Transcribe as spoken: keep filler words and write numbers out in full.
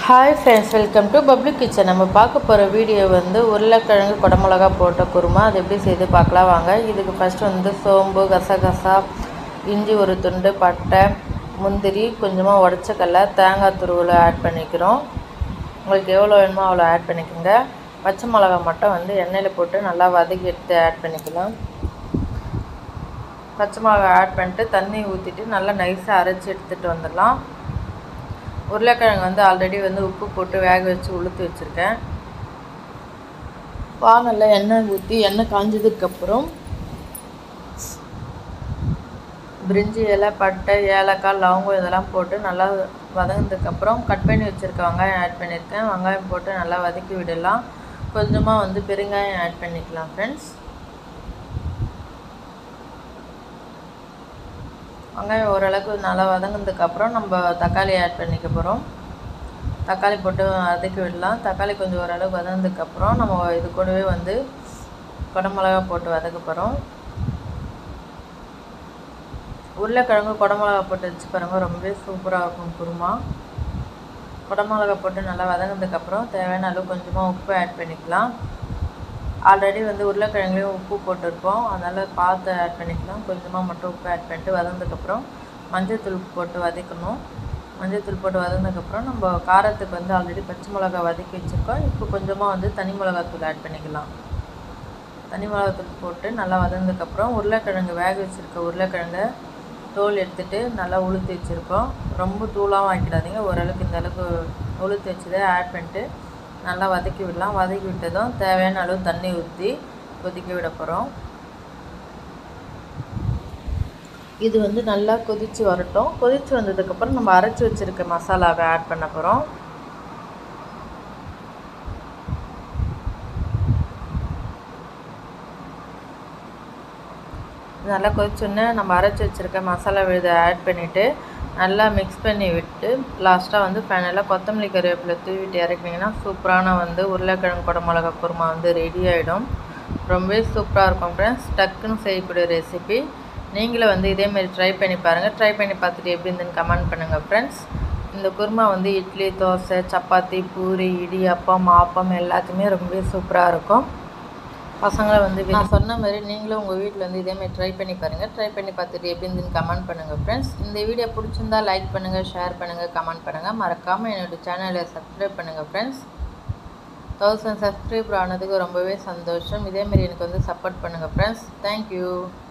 Hi friends, welcome to Public Kitchen. நம்ம பார்க்க போற வீடியோ வந்து உருளைக்கிழங்கு குடமிளகா போட்ட குருமா. அது எப்படி செய்து பார்க்கலாம் வாங்க. இதுக்கு ஃபர்ஸ்ட் வந்து சோம்பு, கசகசா, இஞ்சி ஒரு துண்டு, பட்டை, முந்திரி, கொஞ்சமா உடைச்ச கடலை, தேங்காய் துருவலை ஆட் பண்ணிக்கிறோம். உங்களுக்கு எவ்வளோ வேணுமோ அவ்வளோ ஆட் பண்ணிக்கோங்க. பச்சை மிளகா மட்டும் வந்து எண்ணெயில் போட்டு நல்லா வதக்கி எடுத்து ஆட் பண்ணிக்கலாம். பச்சை மிளகா ஆட் பண்ணிட்டு தண்ணி ஊற்றிட்டு நல்லா நைஸாக அரைச்சி எடுத்துகிட்டு வந்துடலாம். உருளைக்கிழங்கு வந்து ஆல்ரெடி வந்து உப்பு போட்டு வேக வச்சு உளுத்து வச்சுருக்கேன். வானலில் எண்ணெய் ஊற்றி எண்ணெய் காஞ்சதுக்கப்புறம் பிரிஞ்சி இலை, பட்டை, ஏலக்காய், லவங்கம் இதெல்லாம் போட்டு நல்லா வதங்கினதுக்கப்புறம் கட் பண்ணி வச்சுருக்க வெங்காயம் ஆட் பண்ணியிருக்கேன். வெங்காயம் போட்டு நல்லா வதக்கி விடலாம். கொஞ்சமாக வந்து பெருங்காயம் ஆட் பண்ணிக்கலாம் ஃப்ரெண்ட்ஸ். வெங்காயம் ஓரளவுக்கு நல்லா வதங்கினதுக்கப்புறம் நம்ம தக்காளி ஆட் பண்ணிக்க போகிறோம். தக்காளி போட்டு வதக்கி விடலாம். தக்காளி கொஞ்சம் ஓரளவுக்கு வதங்கினதுக்கப்புறம் நம்ம இது கூடவே வந்து குடமிளகா போட்டு வதக்க போகிறோம். உருளைக்கிழங்கு குடமிளகா போட்டு வச்சு பாருங்க, ரொம்பவே சூப்பராக இருக்கும் குருமா. குடமிளகா போட்டு நல்லா வதங்கினதுக்கப்புறம் தேவையான அளவு கொஞ்சமாக உப்பு ஆட் பண்ணிக்கலாம். ஆல்ரெடி வந்து உருளைக்கிழங்குலையும் உப்பு போட்டிருப்போம், அதனால் பார்த்து ஆட் பண்ணிக்கலாம். கொஞ்சமாக மட்டும் உப்பு ஆட் பண்ணிட்டு வதங்கினதுக்கப்புறம் மஞ்சள் தூள் போட்டு வதக்கணும். மஞ்சள் தூள் போட்டு வதங்கினதுக்கப்புறம் நம்ம காரத்துக்கு வந்து ஆல்ரெடி பச்சை மிளகா வதக்கி வச்சுருக்கோம். இப்போ கொஞ்சமாக வந்து தனி மிளகாத்தூள் ஆட் பண்ணிக்கலாம். தனி மிளகாத்தூள் போட்டு நல்லா வதங்கினதுக்கப்புறம் உருளைக்கிழங்கு வேக வச்சுருக்க உருளைக்கிழங்கை தோல் எடுத்துகிட்டு நல்லா உளுத்து வச்சுருக்கோம். ரொம்ப தூளாகவும் ஆக்கிடாதீங்க, ஓரளவுக்கு இந்த அளவுக்கு உளுத்து வச்சதை ஆட் பண்ணிட்டு நல்லா வதக்கி விடலாம். வதக்கி விட்டதும் தேவையான அளவு தண்ணி ஊற்றி கொதிக்க விட போகிறோம். இது வந்து நல்லா கொதித்து வரட்டும். கொதித்து வந்ததுக்கப்புறம் நம்ம அரைச்சி வச்சுருக்க மசாலாவை ஆட் பண்ண போகிறோம். நல்லா கொதிச்சோன்னே நம்ம அரைச்சி வச்சுருக்க மசாலா விழுதை ஆட் பண்ணிவிட்டு நல்லா மிக்ஸ் பண்ணி விட்டு லாஸ்ட்டாக வந்து ஃபைனலாக கொத்தமல்லி கருவேப்பிலை தூவிட்டு இறக்குனீங்கன்னா சூப்பரான வந்து உருளைக்கிழங்கு குடமிளகா குருமா வந்து ரெடி ஆகிடும். ரொம்பவே சூப்பராக இருக்கும் ஃப்ரெண்ட்ஸ். டக்குன்னு செய்யக்கூடிய ரெசிபி. நீங்களும் வந்து இதேமாரி ட்ரை பண்ணி பாருங்கள். ட்ரை பண்ணி பார்த்துட்டு எப்படி இருந்துன்னு கமெண்ட் பண்ணுங்கள் ஃப்ரெண்ட்ஸ். இந்த குருமா வந்து இட்லி, தோசை, சப்பாத்தி, பூரி, இடியாப்பம், ஆப்பம் எல்லாத்துக்குமே ரொம்பவே சூப்பராக இருக்கும். பசங்களை வந்து நான் சொன்ன மாதிரி நீங்களும் உங்கள் வீட்டில் வந்து இதேமாதிரி ட்ரை பண்ணி பாருங்கள். ட்ரை பண்ணி பார்த்துட்டு எப்படி இருந்துன்னு கமெண்ட் பண்ணுங்கள் ஃப்ரெண்ட்ஸ். இந்த வீடியோ பிடிச்சிருந்தா லைக் பண்ணுங்கள், ஷேர் பண்ணுங்கள், கமெண்ட் பண்ணுங்கள். மறக்காமல் என்னோடய சேனலை சப்ஸ்கிரைப் பண்ணுங்கள் ஃப்ரெண்ட்ஸ். தௌசண்ட் சப்ஸ்கிரைபர் ஆனதுக்கு ரொம்பவே சந்தோஷம். இதேமாரி எனக்கு வந்து சப்போர்ட் பண்ணுங்கள் ஃப்ரெண்ட்ஸ். தேங்க்யூ.